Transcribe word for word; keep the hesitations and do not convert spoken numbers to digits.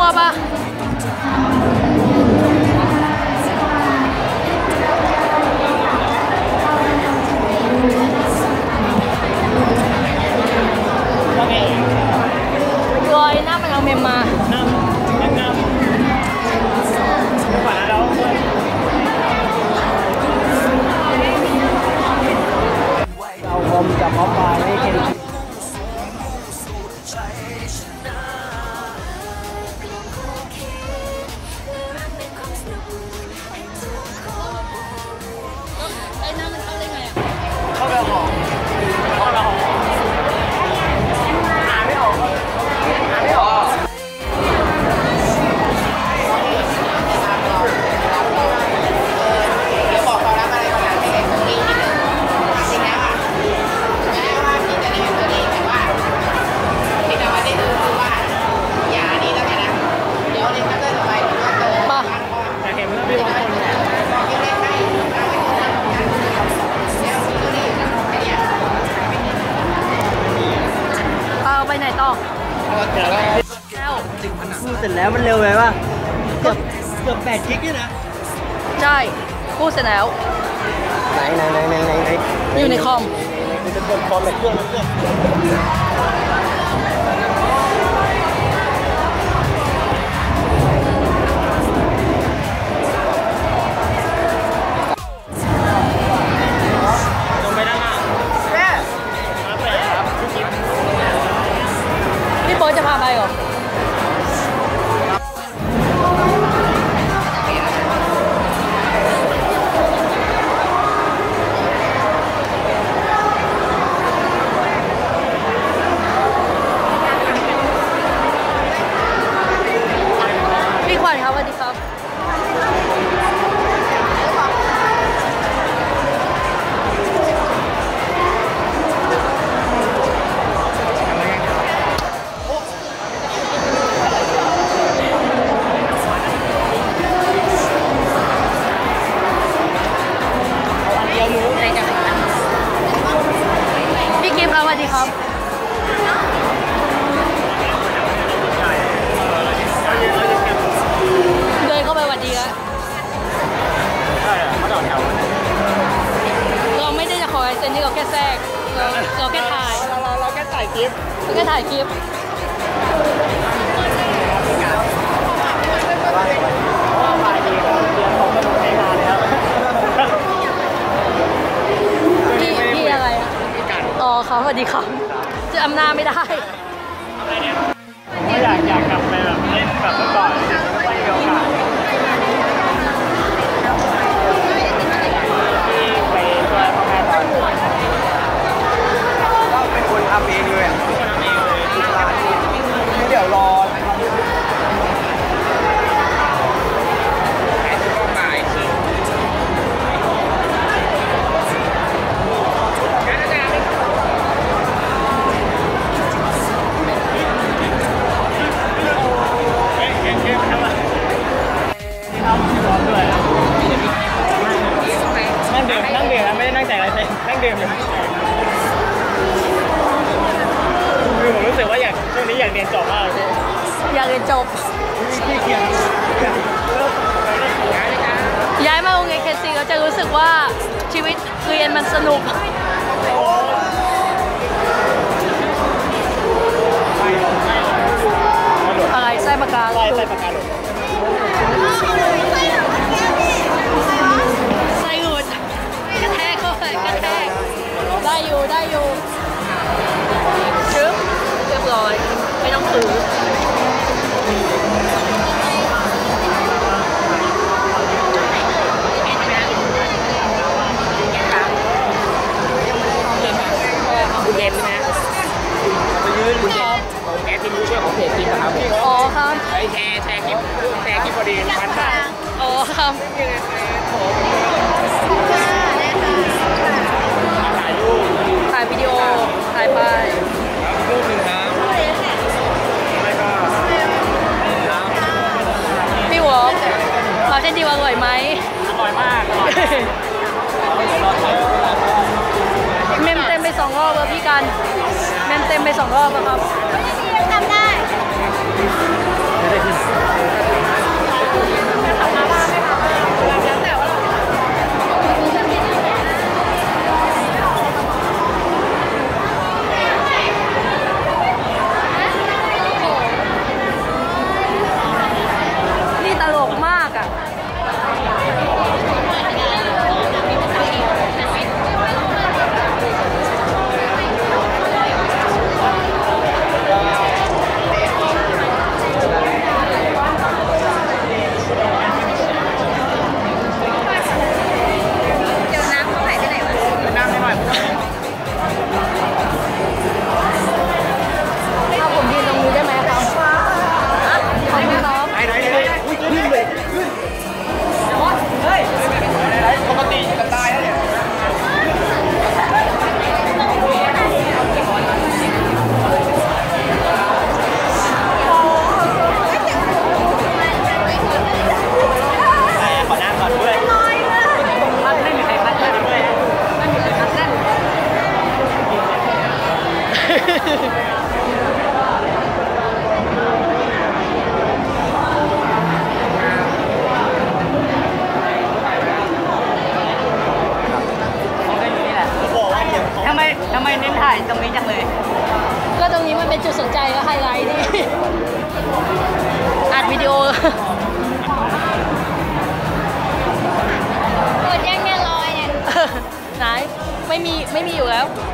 อบปะรอยหน้ามันเอาเมมมาหน้าหน้าขวาแล้วเราคอมจะพร้อมมาให้เคนไอ้น้ำมันเข้าได้ไงอ่ะเข้าไปหอมเข้าไปหอมหาไม่ออกหาไม่ออกเดี๋ยวบอกเขารับอะไรก่อนนะไม่ได้ตัวนี้นิดนึงจริงแล้วอ่ะแม้ว่าพี่จะได้ตัวนี้แต่ว่าที่เราได้ดูคือว่าอย่านี่แล้วกันนะเดี๋ยวในคัตเตอร์ต่อไปเดี๋ยวเจอบ้างแต่เห็นเมื่อพี่บางคนบอกยังได้ให้เอาไปตัวนั้นแล้วมีตัวนี้ไอ้เนี่ยเอาไปไหนต่อแล้วพูดเสร็จแล้วมันเร็วไปป่ะเกือบเกือบแปดกิกนี่นะใช่พูดเสร็จแล้วไหนไหนไหนไหนไหนไหนอยู่ในคอมมันจะเป็นคอมแบบเครื่องเครื่องลงไปด้านหน้าแม่มาไปครับพี่โป๊จะพาไปเหรอพี่ขวัญครับสวัสดีครับพี่กิฟต์ครับสวัสดีครับเดินเข้าไปสวัสดีแล้วใช่เขาต่อแถวเราไม่ได้จะขอไอเซนนี่เราแค่แทรกเราเราแค่ถ่ายเราเราแค่ถ่ายคลิปเราแค่ถ่ายคลิปพี่พี่อะไรอ่ะอ๋อเขาสวัสดีครับจะอำนาจไม่ได้ไม่อยากอยากกลับไปแบบเล่นแบบเมื่อก่อนไม่มีโอกาสที่ไปช่วยพ่อแม่ตอนก็เป็นคนทำเองเลยอ่ะเป็นคนทำเองเลยร้านนี้เดี๋ยวรอนั่งดื่มนั่งดื่มนะไม่ได้นั่งแจกอะไรเลยนั่งดื่มอยู่คือผมรู้สึกว่าอยากช่วงนี้อยากเรียนจบมากเลยอยากเรียนจบที่เกียรย้ายมาโรงเรียนเคซีก็จะรู้สึกว่าชีวิตเรียนมันสนุกอะไรไส้ปากกาไส้ไส้ปากกาหลุดไส้หลุดกระแทกเข้าไปกระแทกได้อยู่ได้อยู่ชึบเรียบร้อยไม่ต้องถือคุณเย็นนะไปยืนคุณเย็นของแอดที่รู้ช่วยของเพจทีมนะครับอ๋อครับไอแชร์แชร์คลิปแชร์คลิปพอดีพันบาทอ๋อครับถ่ายรูปถ่ายวิดีโอถ่ายไปรูปหนึ่งครับไม่ก็พี่วอล์กมาเส้นดีอร่อยไหมอร่อยมากอร่อยเมมเต็มไปสองรอบแล้วพี่กันเมมเต็มไปสองรอบแล้วครับทำได้ไม่ได้ขึ้นใจก็ไฮไลท์ดิอัดวิดีโอหมดยังเนี่ยลอยเนี่ยไหนไม่มีไม่มีอยู่แล้ว